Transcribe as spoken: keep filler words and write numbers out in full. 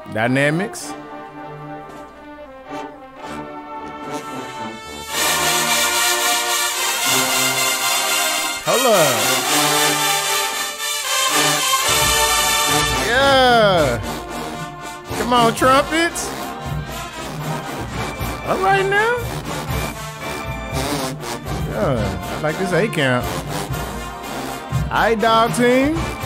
Dynamics. Hold up. Yeah. Come on, trumpets. All right now. Yeah, I like this A count. All right, dog team.